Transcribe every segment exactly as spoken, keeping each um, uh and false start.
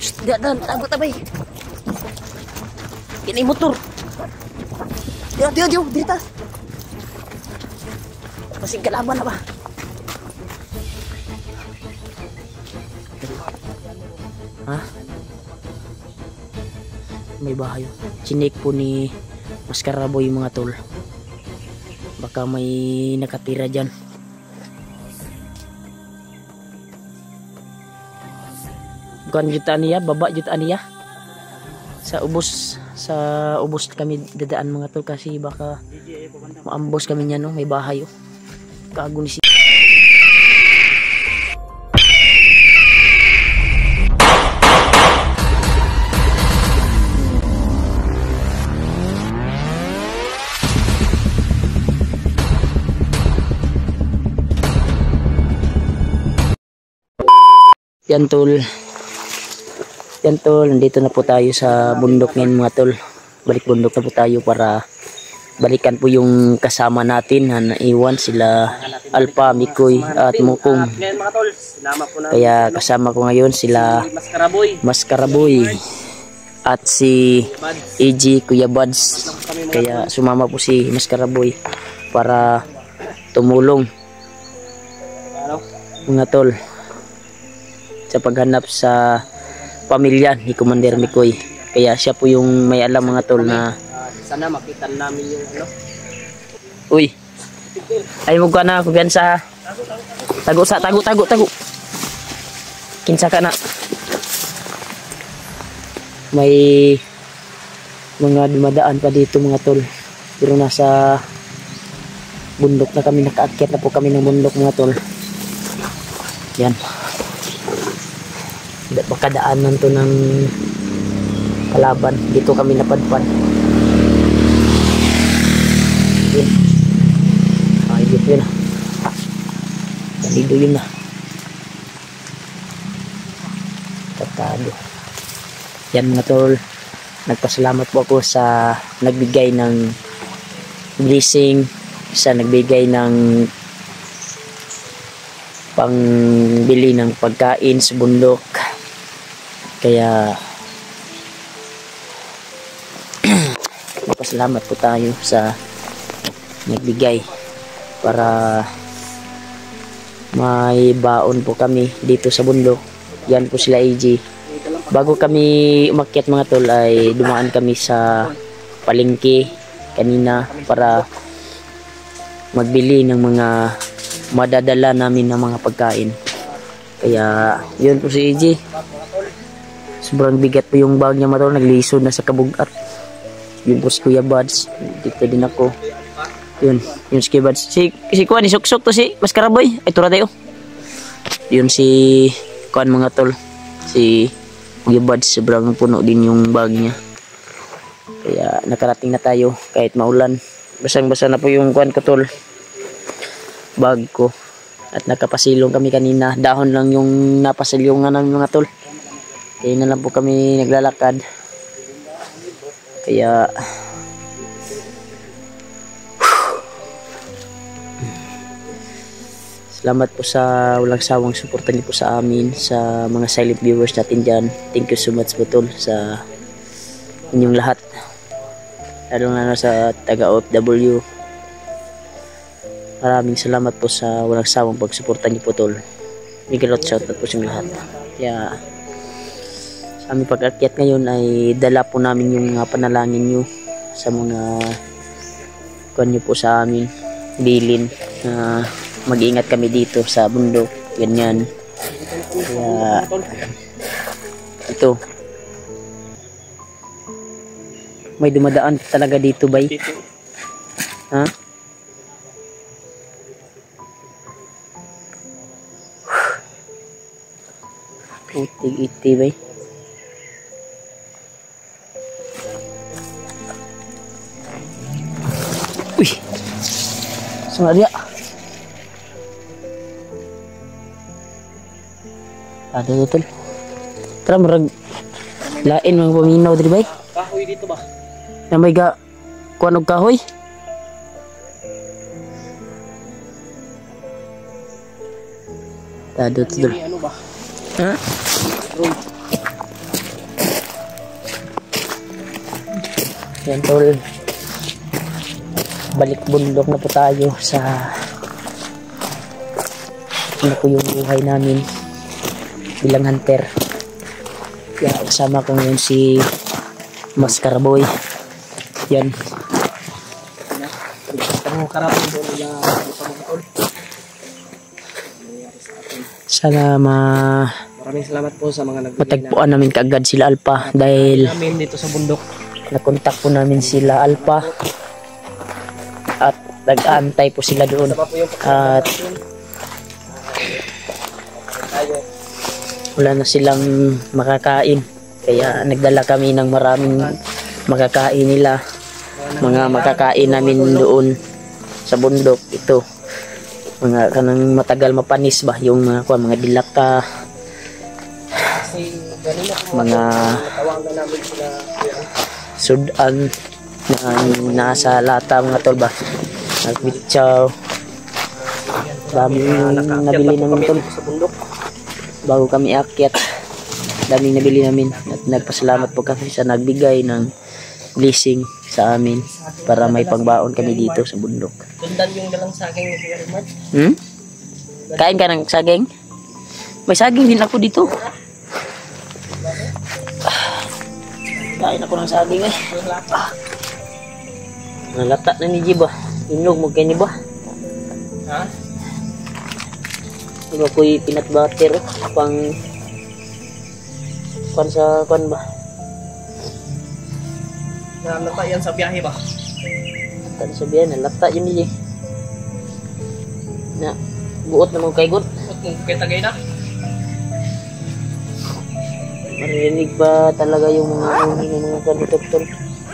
Dan, tago tabay. Kini motor. Diyo, diyo, diyo, dito. Masing kalaban na ba? Ha? May bahay. Chinik po ni Maskaraboy mga tol. Baka may nakatira dyan. Bukan jutaan niya, baba jutaan niya. Sa ubos, sa ubos kami dadaan mga tol kasi baka maambos kami niya no, may bahay oh. Kago ni si yan tol. Yan tol, nandito na po tayo sa bundok ngayon mga tol. Balik bundok na po tayo para balikan po yung kasama natin na naiwan sila Alpha, Mikoy at Mukong. Kaya kasama ko ngayon sila Maskaraboy at si A G Kuya Buds. Kaya sumama po si Maskaraboy para tumulong mga tol sa paghanap sa pamilya ni Commander Mikoy. Kaya siya po yung may alam mga tol na sana makita namin yung ano. Uy. Ay mo ka na kumpiyansa. Tago sa tago tago tago. Kinsa ka na. May mga dumadaan pa dito mga tol. Pero nasa bundok na kami, nakaakyat na po kami ng bundok mga tol. Yan. Makadaanan to ng kalaban. Dito kami napadpad. Yun. Ay, dito yun. Dito yun na. Tatado. Yan mga tol. Nagpasalamat po ako sa nagbigay ng blessing, sa nagbigay ng pangbili ng pagkain sa bundok. Kaya magpasalamat po tayo sa nagbigay para may baon po kami dito sa bundok. Yan po sila A G. Bago kami umakyat mga tol ay dumaan kami sa palengke kanina para magbili ng mga madadala namin ng mga pagkain. Kaya yun po si A G. Sobrang bigat po yung bag niya mga tol, naglisod na sa kabugat. Yun po si Kuya Buds. Dito din ako. Yun, yun si Kuya Buds. Si, si Kuan, isuksok to si Maskaraboy. Ay, tura tayo. Yun si Kuan mga tol. Si Kuya Buds, sobrang puno din yung bag niya. Kaya nakarating na tayo kahit maulan. Basang-basa na po yung Kuan ko tol. Bag ko. At nakapasilong kami kanina. Dahon lang yung napasilongan ng mga tol. Kaya na lang po kami naglalakad. Kaya salamat po sa walang sawang suporta niyo po sa amin, sa mga silent viewers natin dyan. Thank you so much po tol sa inyong lahat, lalo na sa taga-O F W. Maraming salamat po sa walang sawang pagsuporta niyo po tol. Migalot shoutout po sa lahat. Kaya sa aming pag-akyat ngayon ay dala po namin yung mga panalangin nyo sa mga kuwan nyo po sa amin, bilin na uh, mag-iingat kami dito sa bundok, ganyan. Kaya ito, may dumadaan talaga dito bay. Ha? Utig-iti bay. Uy, sama dia. Ada betul. Tara marag lain mga paminaw diri bay. Kahoy dito ba? Namay ga kuan og kahoy. Tado tudol. Ano ba? Ha? Road. Yan tol. Balik bundok na po tayo sa ano po yung buhay namin bilang hunter. Yan, kasama ko ngayon si Mascaraboy. Yan. Sana ma Maraming salamat po sa mga nagbigay matagpuan namin kaagad sila Alpha dahil namin dito sa bundok. nakontak po namin sila Alpha at nag-aantay po sila doon at wala na silang makakain kaya nagdala kami ng maraming makakain nila, mga makakain namin doon sa bundok. Ito mga kanang matagal mapanis ba yung mga kuan, mga dilata, mga sudan na nasa lata mga tol ba, nagbitsaw. Daming nabili namin tol bago kami akyat, daming nabili namin at nagpasalamat po kami sa nagbigay ng blessing sa amin para may pangbaon kami dito sa bundok. Tundan yung dalang saging ni Kuya Mark. Hmm? Kain ka ng saging? May saging din ako dito. Kain ako ng saging eh. Ah. Nalata na ni Jiba. Inog mo kayo ni ba? Ha? Iba ko'y peanut butter pang pan sa pan ba? Nalata yan sa biyahe ba? Tan sabihan nalata yun ni na buot na mo kay gut. Kaya tagay na? Marinig pa talaga yung mga uling ng mga kanitotol.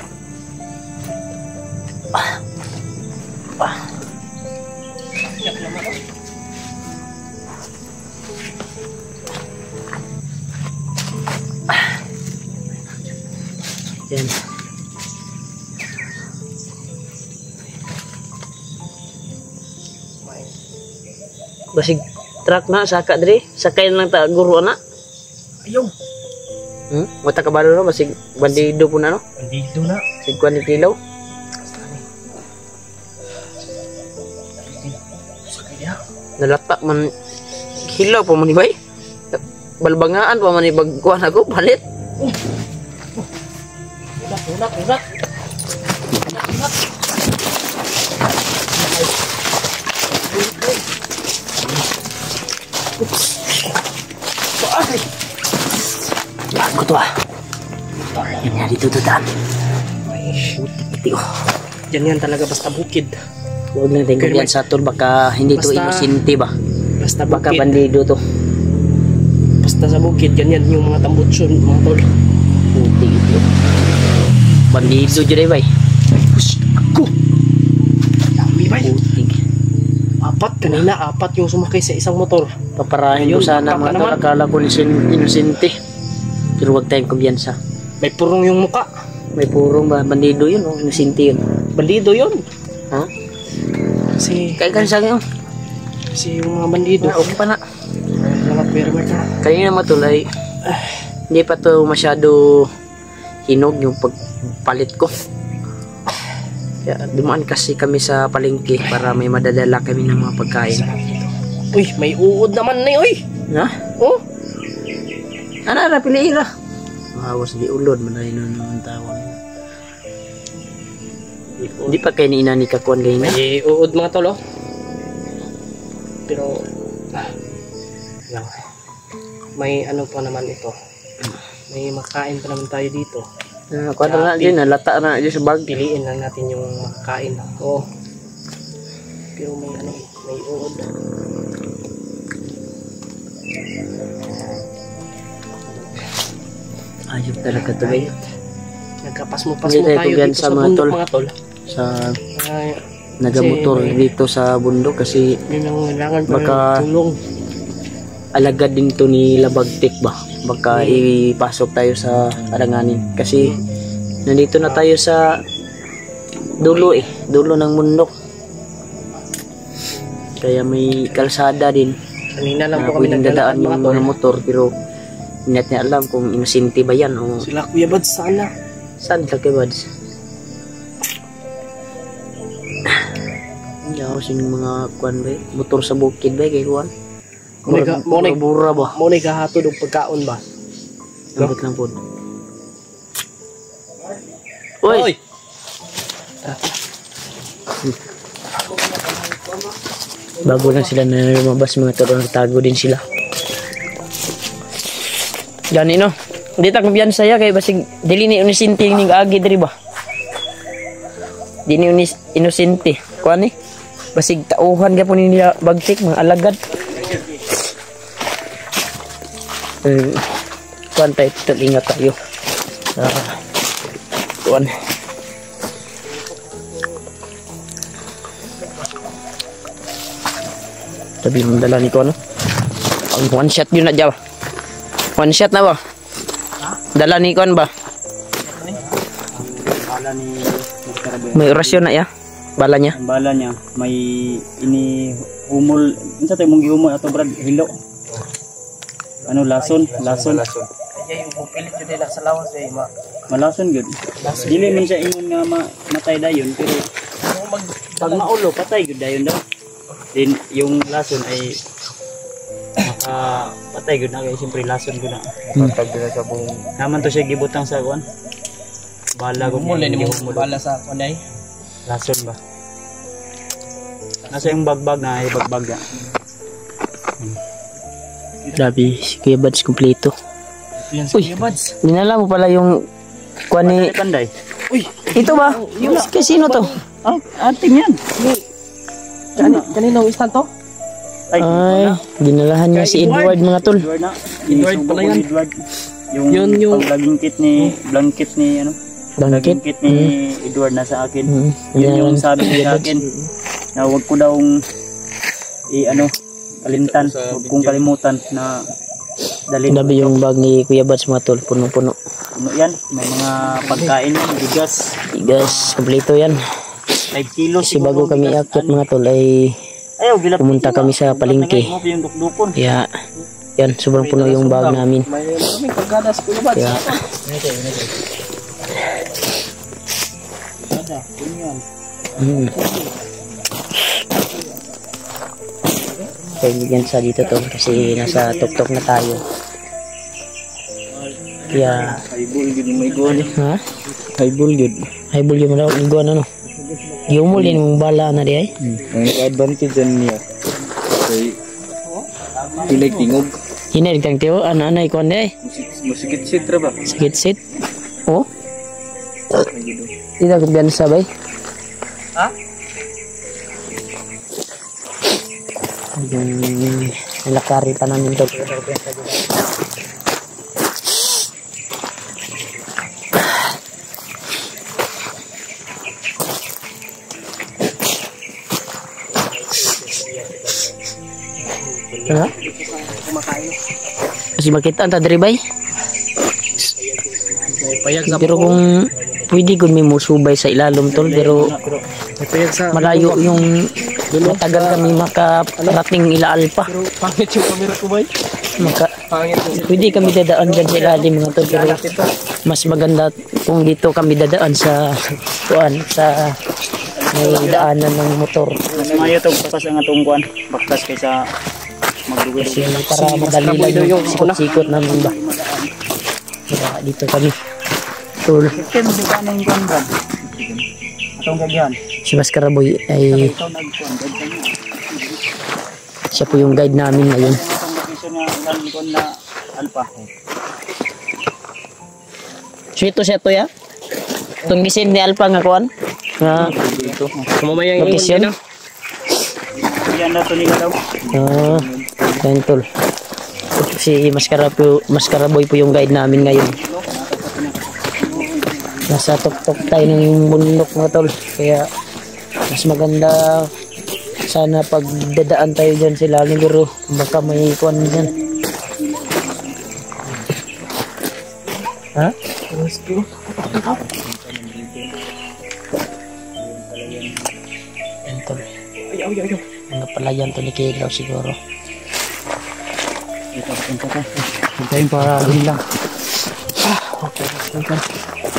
Ah. Ah. Yak naman ako. Ah. Yan. Basig truck na saka diri, sakay na lang ta guro na. Ayaw. Hmm? Mata kabalo no basig bandido po na no. Bandido na. Sig kwan ni Tilaw. Sakay ya. Nalata man hilaw pa man ni bay. Balbangaan pa man ni bagkuan ako palit. Udak, udak, udak. Udak, udak. Ay. Bago to ah. Yan nga dito tutan. Buti oh. Yan yan talaga basta bukid. Huwag lang tingin yan sa tol, baka hindi to Basta- inosente ba? Basta Baka bukid. bandido to. Basta sa bukid, yan yan yung mga tambutson, mga tol. Buti ito. Bandido dyan eh bay. Push, ako! Dami ba yun? Buti. Apat, kanina apat yung sumakay sa isang motor. Paparahin ko Ayun, sana baka mga tol. naman. Akala ko inosen- inosente. Pero huwag tayong kumbiyansa. May purong yung muka. May purong ba? Bandido yun o inosente yun. Bandido yun. Ha? Kasi, Kaya ka sa akin oh. kasi yung mga bandido. Ah, okay pa na. Salamat, Kuya Mark. Kanina matulay. Hindi pa to masyado hinog yung pagpalit ko. Kaya dumaan kasi kami sa palengke para may madadala kami ng mga pagkain. Uy, may uod naman na uy. Ha? Oh, Ano na piliira? Mahawas di ulod manay nun ang tawag. Hindi pa kayo ni ina ni kakuan kayo na. may uod mga tol, oh. Pero, ah, lang. May ano pa naman ito. May makain pa naman tayo dito. Ah, kuan na din, nalata na din sa bag. Piliin lang natin yung makakain. Oo. Pero may ano, may uod. Ayop talaga to bay. Nagkapas-mupas Hindi mo tayo tayo kuyan dito sa sa mga bundok tol. mga tol. Sa Ay, nagamotor Kasi may- dito sa bundok kasi may mga kailangan pa Baka- ng tulong. alagad din to ni Labagtik ba? Baka ipasok tayo sa alanganin kasi nandito na tayo sa dulo eh, dulo ng bundok. Kaya may kalsada din Kanina lang na po kami pwedeng naglalakad dadaan mga yung tol. mga motor pero hindi natin alam kung inosente ba yan o Sila Kuya Bad sana. saan ka kay Bads? kasing mga kuan ba, motor sa bukid ba kay kuan. Mo ni mo ni bura ba. mo ni gahatod og pagkaon ba. Lambot lang po. Uy! Bago lang sila na lumabas mga tol, nagtago din sila. Gani no. Di ta kumbiyan saya kay basig dili ni inosente ning agi diri ba. Di ni unis inosente. Kuan ni? Basig tauhan gyapon nila bagtik mga alagad. Eh, kuan tayo tol, ingat tayo. Ah. Kuan. Sabi mong dala ni ko, no? Ang one shot yun na dyan. One shot na ba? Dala ni kon ba? Bala ni May orasyon na ya? Bala niya? Ang bala niya, may ini humol. Unsa tay mong gihumol ato brad? Hilo. Ano lason? Lason. Ay yung pupilit jud nila sa lawas ay ma. Malason gyud. Dili man siya ingon nga ma matay dayon pero Mag pag maulo patay gyud dayon daw. Din yung lason ay maka patay gyud na kay siyempre lason gyud na. Patay gyud sa buong. Naman to siya gibutang sa kuan. Bala gud muli ni mo gihumol. bala sa kunay. Lason ba? Nasa yung bagbag na ay bagbag na. Grabe, si Kuya Bads kompleto. Yan Uy, dinala mo pala yung kuan ni... Panday. Uy, Ito ba? Kay sino to? Ah, ating yan. kani kanino istan to? Ay, Ay, dinalahan niya si Edward mga tol. Edward na. Edward Inisumbo pala ko yan. ni Edward. Yung, Yun, yung- paglagingkit ni, blanket ni, ano? Bangkit. Paglagingkit ni Edward na sa akin. Mm. Yun yung Dinalahan sabi si niya sa Edward. akin. Na huwag ko daw i, ano, kalimtan. Huwag kong kalimutan na dalhin. Grabe yung bag ni Kuya Bads mga tol, puno-puno. Ano yan? May mga pagkain yan, bigas. Guys, kompleto yan. five kilos. Kasi bago kami akyat mga tol ay Ayaw, bilap. pumunta kami sa palengke. Mo yung dukdukon. Kaya, yan, sobrang puno yung bag namin. May maraming paggadas kuya Bads. Kaya, Ada, yun yan. mm. Kaya bigyan sa dito to kasi nasa tuktok na tayo. Kaya, Haibol gud may gol. ha? Haibol gud. Ay, bulyo mo daw, iguan ano? Giyumol din mong bala na di ay? Ang advantage niya. Kay Pilay tingog. Hinay, kang tiyo, ano, ano, ikuan di ay? Musikit sitra ba? Sakit sit. Oh? Tidak kebian sabay. Ha? Yung nilakari pa namin to. Ha? Kumakain. Kasi makita ang tadribay. Payag sa Pero kung pwede kung may musubay sa ilalom tol, pero payag sa malayo yung matagal kami makarating ilaalpa. pero pangit yung camera ko ba? Maka, Pangit yung pwede kami dadaan dyan sa ilalim mga tol, pero mas maganda kung dito kami dadaan sa kuan, sa may daanan ng motor. Mas mayo to baktas ang atong kuan. Baktas kaysa magdugay. Kasi para madali lang yung sikot-sikot namin ba. Kaya dito kami. Tol, Ken di ka nang kuan ba? Atong gagyan. si Maskaraboy ay Ikaw nagkuan gagyan. siya po yung guide namin ngayon. Atong location nga ilang kuan na alpha. So ito siya to ya? Itong gisin ni Alpha nga kuan? Nga Dito. Kumamayang ingon location? din, no? Yan na to nila daw. Ah, yan tol. Si Maskaraboy, Maskaraboy po yung guide namin ngayon. Nasa tuktok tayo ng bundok mga tol. Kaya mas maganda sana pag dadaan tayo dyan sila siguro baka may kuan dyan. Ha? Yan tol. Ay, ay, ay. Ang palayan to ni Kilaw siguro. Ito punta ka. Hintayin para hilang.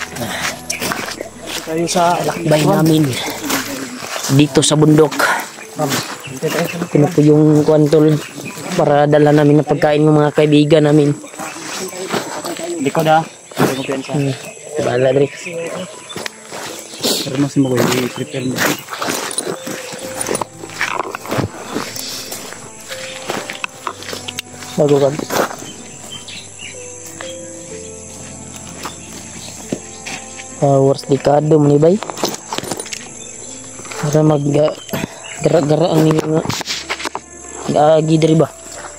Tayo sa Lakbay namin dito sa bundok. Ito na po yung kwantol para dala namin ng pagkain ng mga kaibigan namin. Likod ha. Hindi mo piyansa. Hmm. Bahala, Dre. Pero mas mo ko i-prepare mo. Bago ka. Hours dekado mo ni bay. Para mag uh, gara-gara ang nila nga. Agi diri ba?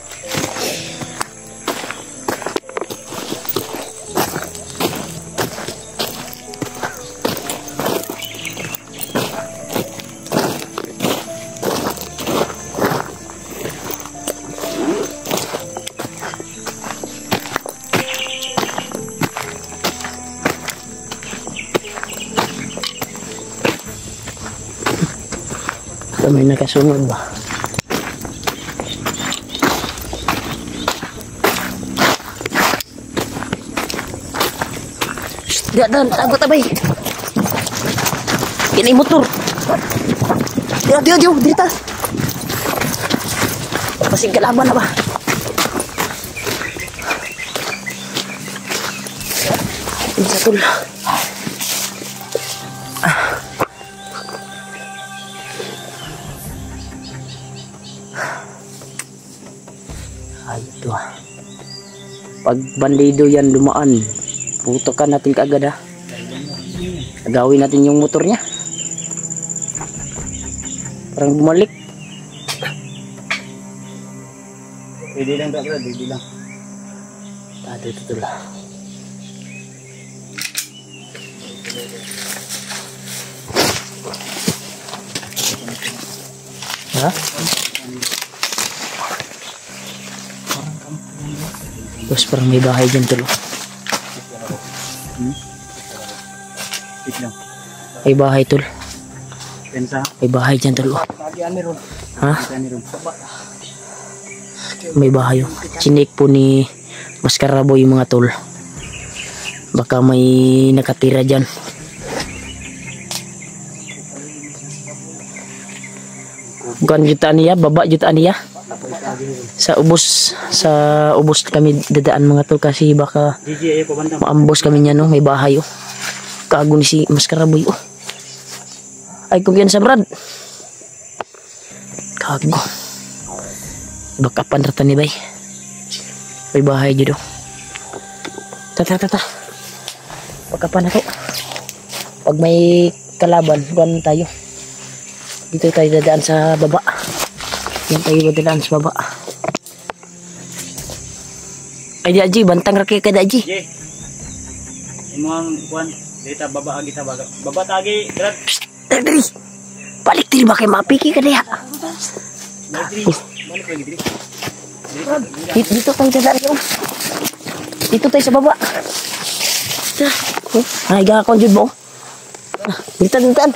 May nakasunod ba? Shhh, dan, tago tabay. Ini motor. Diyo, diyo, diyo, dito. Pasing kalaban na ba? Ini satu lah. Ay, ito ah. Pag bandido yan dumaan, putokan natin kaagad ha. Agawin natin yung motor niya. Parang bumalik. Pwede lang bro, pwede lang. Ah, ito, ito lang. Ha? Tapos parang may bahay dyan tulo. Hmm? Wait lang. May bahay tol. Pensa. May bahay dyan tulo. Pagian meron. Ha? Kita ni ron. May bahay. Chinik po ni Maskarabo yung mga tol. Baka may nakatira dyan. Bukan jutaan niya, baba jutaan niya. Sa ubos, sa ubos kami dadaan mga tol kasi baka G G ayo ko banda. maambos kami niya no, may bahay oh. Kago ni si Maskaraboy oh. Ay kung yan sa Brad. Kago. Baka panratan ni bay. May bahay dito. Tata tata. Baka pan ako. Pag may kalaban, kuan tayo. Dito tayo dadaan sa baba. Yan tayo dadaan sa baba. Ay Daji, bantang ra kay ka Daji. G. Imong kuan data baba agi ta baga. Baba tagi, Brad. Dari dari. Balik diri ba kay mapiki ka diha. Balik balik lagi diri. Dito, dito tayo dadaan yun. Dito tayo sa baba. Tara. Oh, ay gakon jud mo. Ah, dito dadaan.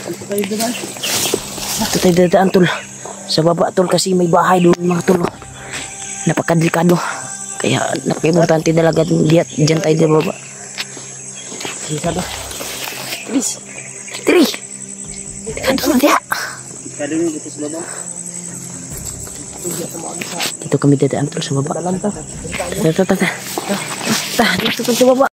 Dito tayo dadaan tol. Sa baba tol kasi may bahay doon mga tol. Napakadelikado. Kaya napaka-importante talaga diyan diyan tayo sa baba. Dito ba? Please. Tiri. Delikado na diha. Kado ni dito sa baba. Dito kami dadaan tol sa baba. Tata tata. Tah, dito tol sa baba.